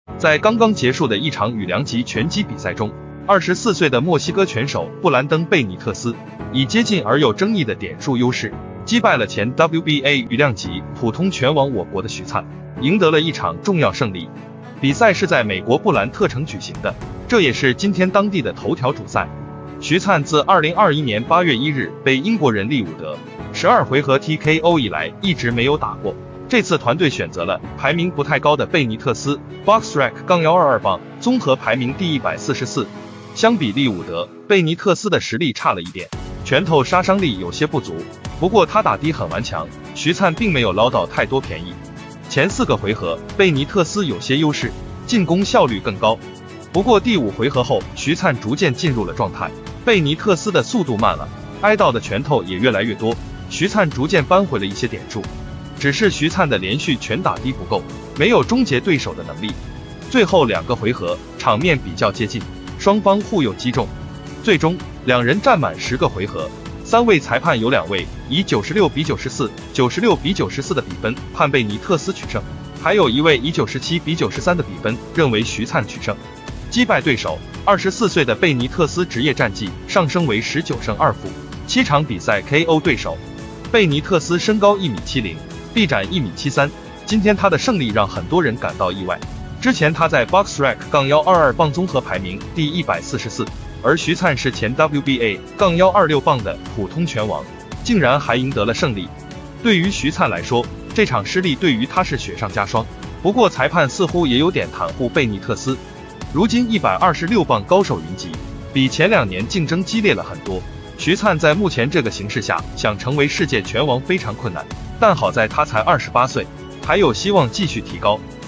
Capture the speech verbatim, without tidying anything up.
在刚刚结束的一场羽量级拳击比赛中，二十四岁的墨西哥拳手布兰登·贝尼特斯以接近而有争议的点数优势，击败了前 W B A 羽量级普通拳王我国的徐灿，赢得了一场重要胜利。比赛是在美国布兰特城举行的，这也是今天当地的头条主赛。徐灿自二零二一年八月一日被英国人利伍德十二回合 T K O 以来一直没有打过，这次团队选择了排名不太高的贝尼特斯 ，BoxRec 杠幺二二磅，综合排名第一百四十四。相比利伍德，贝尼特斯的实力差了一点，拳头杀伤力有些不足，不过他打的很顽强，徐灿并没有捞到太多便宜。前四个回合，贝尼特斯有些优势，进攻效率更高。不过第五回合后，徐灿逐渐进入了状态，贝尼特斯的速度慢了，挨到的拳头也越来越多，徐灿逐渐扳回了一些点数。只是徐灿的连续拳打的不够，没有终结对手的能力。最后两个回合场面比较接近，双方互有击中，最终两人战满十个回合，三位裁判有两位以九十六比九十四、九十六比九十四的比分判贝尼特斯取胜，还有一位以九十七比九十三的比分认为徐灿取胜。击败对手，二十四岁的贝尼特斯职业战绩上升为十九胜二负，七场比赛 K O 对手。贝尼特斯身高一米七零，臂展一米七三，今天他的胜利让很多人感到意外。之前他在 BoxRec 杠幺二二磅综合排名第一百四十四，而徐灿是前 W B A 杠幺二六磅的普通拳王，竟然还赢得了胜利。对于徐灿来说，这场失利对于他是雪上加霜。不过裁判似乎也有点袒护贝尼特斯。如今一百二十六磅高手云集，比前两年竞争激烈了很多。徐灿在目前这个形势下想成为世界拳王非常困难，但好在他才二十八岁，还有希望继续提高。